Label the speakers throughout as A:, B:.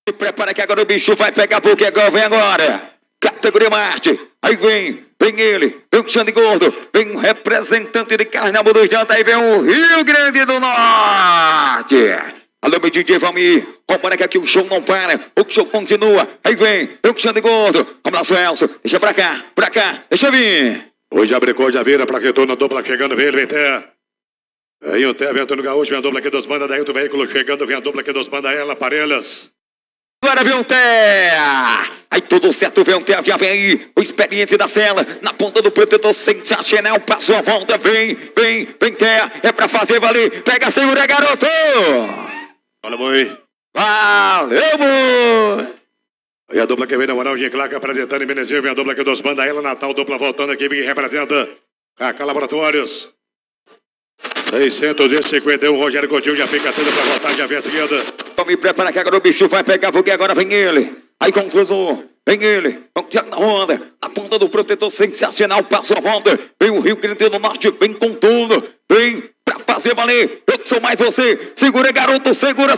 A: Se prepara que agora o bicho vai pegar, porque agora vem agora. Categoria Marte. Aí vem ele, vem o Xande Gordo, vem um representante de Carnaval dos Jantas, aí vem o Rio Grande do Norte. Alô, meu DJ Valmir, vambora que aqui o show não para, o show continua. Aí vem o Xande Gordo, vamos lá, Suelso, deixa pra cá, deixa vir.
B: Hoje abricou, já vira pra retorno, dupla chegando, vem Té. Aí o Té, vem Antônio Gaúcho, vem a dupla aqui dos bandas, daí o veículo chegando, vem a dupla aqui dos bandas, ela, Parelhas.
A: Agora vem o Té. Aí tudo certo, vem o Té, já vem aí o experiente da cela, na ponta do protetor sensacional, passou a volta, vem Té, é pra fazer valer, pega, segura, garoto.
B: Olha, boi.
A: Valeu, boi.
B: Aí a dupla que vem na moral de Claca apresentando em Menezinho, vem a dupla aqui dos bandas, ela, Natal, dupla voltando aqui, que representa Cacá Laboratórios. 651, Rogério Coutinho já fica atento pra voltar, já vem a seguida.
A: Então me prepara que agora o bicho vai pegar, porque agora vem ele. Aí controlou, vem ele, na onda, na ponta do protetor sensacional, passou a volta. Vem o Rio Grande do Norte, vem com tudo, vem pra fazer valer. Eu sou mais você, segura garoto, segura.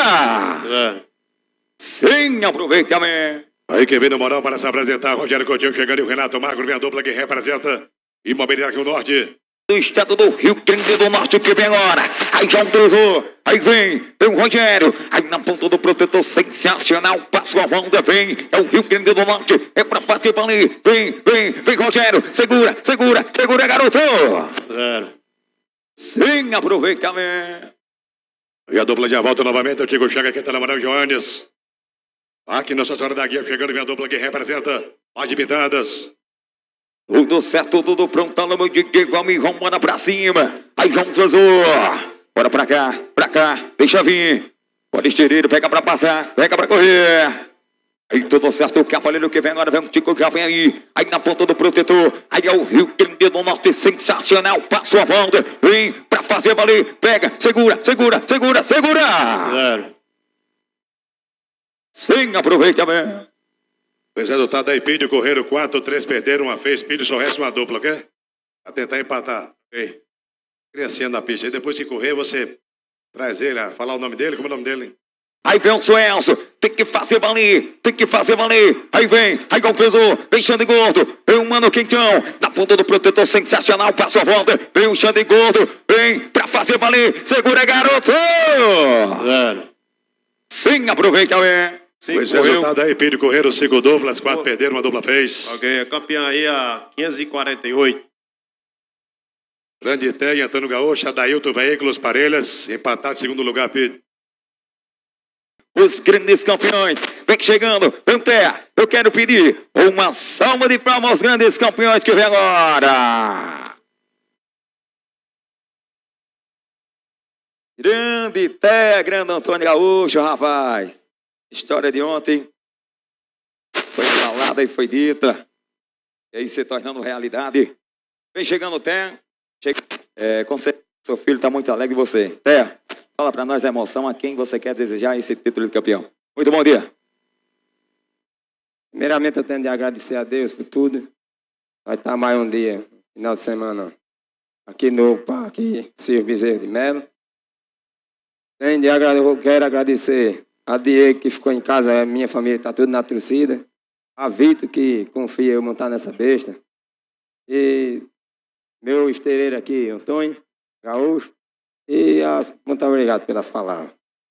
A: Sim, aproveitamento.
B: Aí quem vem no moral para se apresentar, Rogério Coutinho chegando e o Renato Magro, vem a dupla que representa Imobiliário Rio Norte.
A: Do estado do Rio Grande do Norte que vem agora. Aí já autorizou. Aí vem o Rogério. Aí na ponta do protetor sensacional. Passou a volta, vem. É o Rio Grande do Norte. É pra fazer valer. Vem Rogério. Segura, garoto. Sim, aproveitamento.
B: E a dupla já volta novamente. O Tigo chega aqui, tá na moral, Joanes. Aqui Nossa Senhora da Guia chegando, vem a dupla que representa Pá de Pintadas.
A: Tudo certo, tudo pronto, alô, meu DJ, vamos embora pra cima. Aí João Trozou. Bora pra cá, deixa vir. Pode estirar, pega pra passar, pega pra correr. Aí tudo certo, o cavaleiro que vem agora, vem o Tico, já vem aí. Aí na ponta do protetor, aí é o Rio Grande do Norte, sensacional. Passou a volta, vem pra fazer valer. Pega, segura. Sim, aproveita mesmo.
B: Pois resultado aí, Pídio, correram 4, 3 perderam, uma fez, Pídio só resta uma dupla, ok? Pra tentar empatar, ok? Criancinha na pista, aí depois que correr, você traz ele, falar o nome dele, como é o nome dele?
A: Aí vem o Suelso, tem que fazer valer. Aí vem confesou, vem Xande Gordo, vem o Mano Quintão, na ponta do protetor sensacional, passou a volta, vem o Xande Gordo, vem pra fazer valer, segura garoto! Sim, aproveita, velho.
B: Pois resultado aí, Pídio, correram 5 duplas, 4 perderam, uma dupla fez.
C: Ok, é campeão aí a 548.
B: Grande Té e Antônio Gaúcho, Adailton Veículos, Parelhas, empatado em segundo lugar, Pídio.
A: Os grandes campeões, vem chegando, vem Té. Eu quero pedir uma salva de palmas aos grandes campeões que vem agora. Grande Té, grande Antônio Gaúcho, rapaz. História de ontem foi falada e foi dita. E aí se tornando realidade. Vem chegando o Té. Com certeza, seu filho está muito alegre de você. Té, fala para nós a emoção, a quem você quer desejar esse título de campeão. Muito bom dia.
D: Primeiramente eu tenho de agradecer a Deus por tudo. Vai estar mais um dia, final de semana, aqui no Parque Silvio Bezerra de Melo. Eu quero agradecer a Diego, que ficou em casa, a minha família está tudo na torcida. A Vitor, que confia eu montar nessa besta. E meu esteireiro aqui, Antônio Gaúcho. Muito obrigado pelas palavras.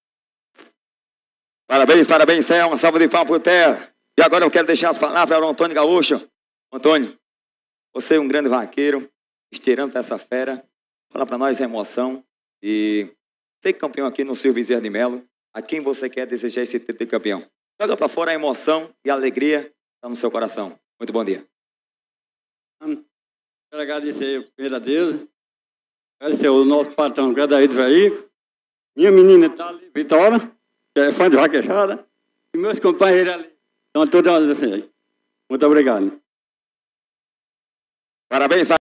A: Parabéns, Té. Uma salva de palmas pro Té. E agora eu quero deixar as palavras ao Antônio Gaúcho. Antônio, você é um grande vaqueiro, esteirando essa fera. Fala para nós a emoção. E ser campeão aqui no Silvio Bezerra de Melo. A quem você quer desejar esse título de campeão? Joga para fora a emoção e a alegria que está no seu coração. Muito bom dia.
E: Quero agradecer primeiro a Deus. Agradecer o nosso patrão, que é daí do veículo. Minha menina está ali, Vitória, que é fã de vaquejada. E meus companheiros ali. Então, todos assim. Muito obrigado.
A: Parabéns.